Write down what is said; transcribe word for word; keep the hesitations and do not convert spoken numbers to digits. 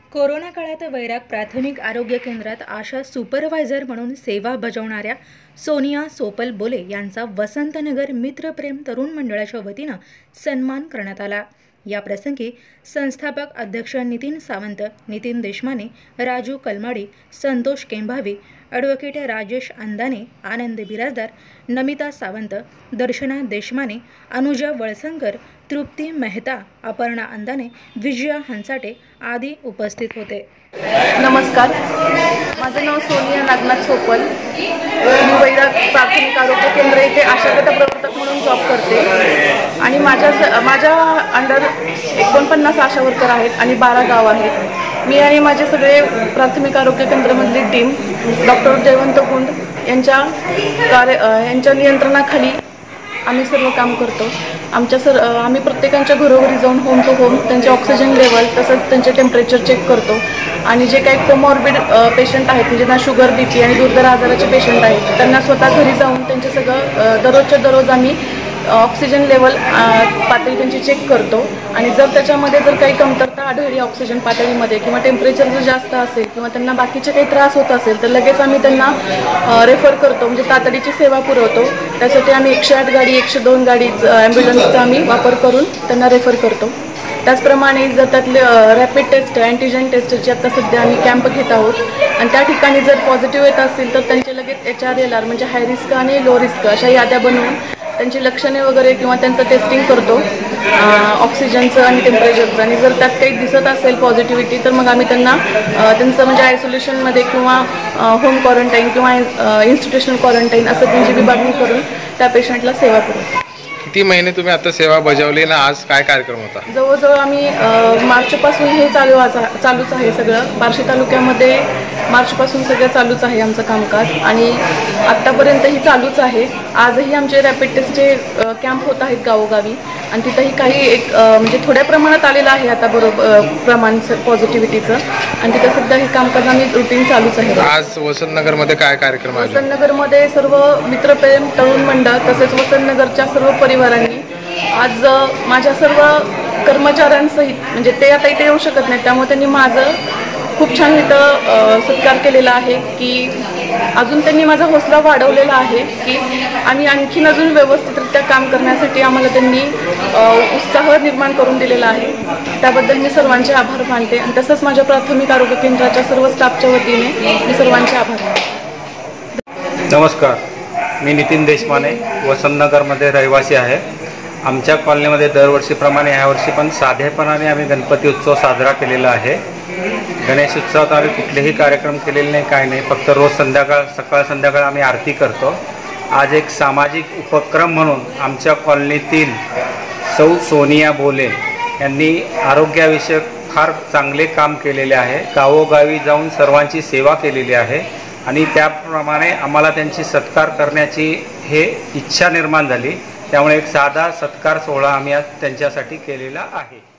Corona काळात वैराग प्राथमिक आरोग्य केंद्रात आशा सुपरवायझर म्हणून सेवा बजावणाऱ्या सोनिया सोपल बोले यांचा वसंतनगर मित्रप्रेम तरुण मंडळाच्या वतीनं सन्मान करण्यात आला। या प्रसंगी संस्थापक अध्यक्ष नितीन सावंत, नितीन देशमाने, राजू कलमाडी, संतोष केंभावी, ॲडव्होकेट राजेश अंदाने, आनंद बिराजदार, नमिता सावंत, दर्शना देशमाने, अनुजा वळसंकर, तृप्ती मेहता, अपर्णा अंदाने, विजया हंसाटे आदी उपस्थित होते। नमस्कार, माझं नाव सोनिया नागनाथ सोपल। मी वैराग प्राथमिक आरोग्य केंद्र येथे आशा गट प्रवर्तक म्हणून जॉब करते आणि माझ्या माझ्या अंडर एकोणपन्नास आशा वर्कर आहेत आणि बारा गाव आहेत। मी आणि माझे सगळे प्राथमिक आरोग्य केंद्रामधली टीम डॉक्टर जयवंत गुंड यांच्या कार्य यांच्या नियंत्रणाखाली आम्ही सर्व काम करतो। आमच्या सर आम्ही प्रत्येकांच्या घरोघरी जाऊन होम टू होम त्यांचे ऑक्सिजन लेवल तसंच त्यांचे टेम्परेचर चेक करतो आणि जे काही कोमॉर्बिड पेशंट आहेत म्हणजे ना शुगर, बी पी आणि दुर्धर आजाराचे पेशंट आहेत त्यांना स्वतः घरी जाऊन त्यांचे सगळं दररोजच्या दररोज आम्ही ऑक्सिजन लेवल पातळी त्यांची चेक करतो आणि जर त्याच्यामध्ये जर काही कमतरता आढळली ऑक्सिजन पातळीमध्ये किंवा टेम्परेचर जर जास्त असेल किंवा त्यांना बाकीचे काही त्रास होत असेल तर लगेच आम्ही त्यांना रेफर करतो, म्हणजे तातडीची सेवा पुरवतो। त्यासाठी आम्ही एकशे आठ गाडी एकशे दोन गाडी ॲम्ब्युलन्सचा आम्ही वापर करून त्यांना रेफर करतो। त्याचप्रमाणे जर त्यातले रॅपिड टेस्ट अँटीजन टेस्टची आता सध्या आम्ही कॅम्प घेत आहोत आणि त्या ठिकाणी जर पॉझिटिव्ह येत असतील तर त्यांचे लगेच एच आर एल आर म्हणजे हाय रिस्क आणि लो रिस्क अशा याद्या बनवून त्यांची लक्षणे वगैरे किंवा त्यांचं टेस्टिंग करतो ऑक्सिजनचं आणि टेम्परेचरचं। आणि जर त्यात काही दिसत असेल पॉझिटिव्हिटी तर मग आम्ही त्यांना त्यांचं म्हणजे आयसोलेशनमध्ये किंवा होम क्वारंटाईन किंवा इन्स्टिट्यूशनल क्वारंटाईन असं त्यांची विभागणी करून त्या पेशंटला सेवा पुरवतो। किती महिने तुम्ही आता सेवा बजावली ना आज काय कार्यक्रम होता? जवळजवळ आम्ही मार्चपासून हे चालू चालूच आहे सगळं। बार्शी तालुक्यामध्ये मार्चपासून सगळं चालूच आहे आमचं कामकाज आणि आत्तापर्यंतही चालूच आहे। आजही आमचे रॅपिड टेस्टचे कॅम्प होत आहेत गावोगावी आणि तिथंही काही एक म्हणजे थोड्या प्रमाणात आलेलं आहे आता बरोबर प्रमाण पॉझिटिव्हिटीचं आणि तिथं सध्या हे कामकाज आम्ही रुटीन चालूच आहे। आज वसंतनगरमध्ये काय कार्यक्रम आहे? वसंतनगरमध्ये सर्व मित्रप्रेम तरुण मंडळ तसेच वसंतनगरच्या सर्व परिवारांनी आज माझ्या सर्व कर्मचाऱ्यांसहित म्हणजे ते आता इथे येऊ शकत नाहीत त्यामुळे त्यांनी माझं खूप छान इथं सत्कार केलेला आहे की अजून त्यांनी माझा हौसला वाढवलेला आहे की आम्ही आणखीन अजून व्यवस्थितरित्या काम करण्यासाठी आम्हाला त्यांनी उत्साह निर्माण करून दिलेला आहे। त्याबद्दल मी सर्वांचे आभार मानते आणि तसंच माझ्या प्राथमिक आरोग्य केंद्राच्या सर्व स्टाफच्या वतीने मी सर्वांचे आभार मानते। नमस्कार, मी नितीन देशमाने, वसंतनगरमध्ये रहिवासी आहे। आमच्या कॉलनीमध्ये दरवर्षीप्रमाणे यावर्षी पण साधेपणाने आम्ही गणपती उत्सव साजरा केलेला आहे। गणेश उत्सवात आम्ही कुठलेही कार्यक्रम केलेले नाही, काय नाही, फक्त रोज संध्याकाळ सकाळ संध्याकाळ आम्ही आरती करतो। आज एक सामाजिक उपक्रम म्हणून आमच्या कॉलनीतील सौ सोनिया बोले यांनी आरोग्याविषयक फार चांगले काम केलेले आहे। गावोगावी जाऊन सर्वांची सेवा केलेली आहे आणि त्याप्रमाणे आम्हाला त्यांची सत्कार करण्याची हे इच्छा निर्माण झाली, त्यामुळे एक साधा सत्कार सोहळा आम्ही आज त्यांच्यासाठी केलेला आहे।